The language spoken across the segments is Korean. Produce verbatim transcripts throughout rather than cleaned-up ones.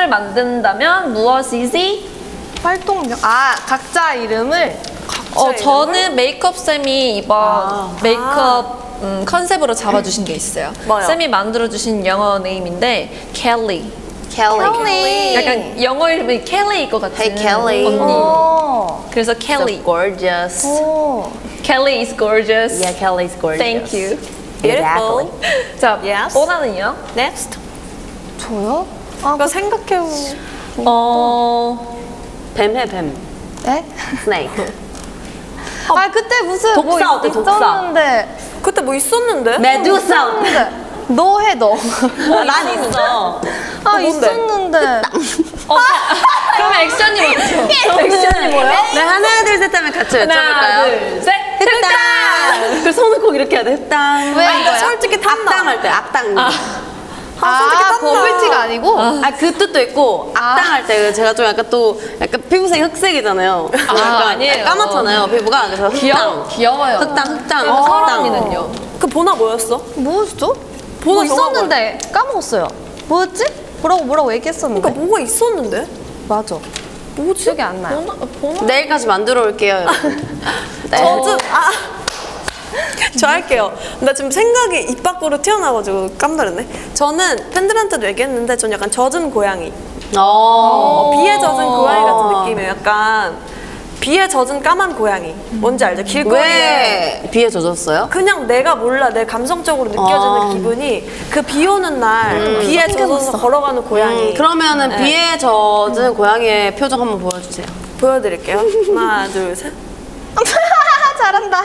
활동명을 만든다면 무엇이지? 활동명. 아, 각자 이름을. 각자 어, 이름을? 저는 메이크업 쌤이 이번 아. 메이크업 음, 컨셉으로 잡아주신 게 있어요. 뭐요? 쌤이 만들어주신 영어 네임인데 켈리. 켈리. 약간 영어 이름이 켈리일 것 같은 Hey, Kelly. 언니. 오. 그래서 켈리. So gorgeous. 오. Kelly is gorgeous. Yeah, Kelly's gorgeous. Thank you. Beautiful. 자, Yes. 보나는요? Next. 저요? 아, 그러니까 생각해보. 어, 뱀해 뱀. 네? Snake. 아, 그때 무슨 독사 뭐 어때, 독사? 있었는데. 그때 뭐 있었는데? 메두사. 있었는데. 너 해, 너. 난 있어. 아, 뭔데? 있었는데. 어, 그럼 액션이 뭐죠? 액션이 뭐예요? 네, 하나 둘 셋 하면 같이 하나, 외쳐볼까요? 둘, 셋, 흑당! 그 손을 꼭 이렇게 해야 돼. 흑당. 왜 아, 이거야? 솔직히 악당 할 때, 악당. 아, 아, 버블티가 아니고? 아, 그 뜻도 있고, 악당 할 때 제가 좀 약간 또, 약간 피부색이 흑색이잖아요. 아, 약간 아니에요. 까맣잖아요, 피부가. 그래서 귀여워, 흑당. 귀여워요. 흑당, 흑당, 어, 흑당. 서랑이는요? 그 보나 뭐였어? 뭐였어? 보나 뭐 정말 있었는데 까먹었어요. 뭐였지? 뭐라고 뭐라고 얘기했었는데. 그러니까 뭐가 있었는데? 맞아. 뭐지? 기억이 안 나요. 보나, 보나? 내일까지 만들어 올게요, 여러분. 네. 저좀 아. 저 할게요. 나 지금 생각이 입 밖으로 튀어나와가지고 깜놀했네. 저는 팬들한테도 얘기했는데 전 약간 젖은 고양이. 어. 비에 젖은 고양이 같은 느낌이에요. 약간 비에 젖은 까만 고양이. 뭔지 알죠? 길거리에 왜 비에 젖었어요? 그냥 내가 몰라 내 감성적으로 느껴지는 아. 기분이 그 비 오는 날 비에 젖어서 걸어가는 고양이. 음, 그러면은 네. 비에 젖은 고양이의 표정 한번 보여주세요. 보여드릴게요. 하나, 둘, 셋. 잘한다.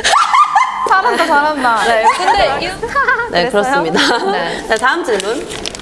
잘한다, 잘한다. 네, 근데 이- 네, 그렇습니다. 네. 자, 다음 질문.